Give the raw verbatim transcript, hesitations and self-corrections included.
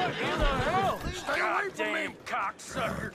What in the hell? Stay away from me! Cocksucker!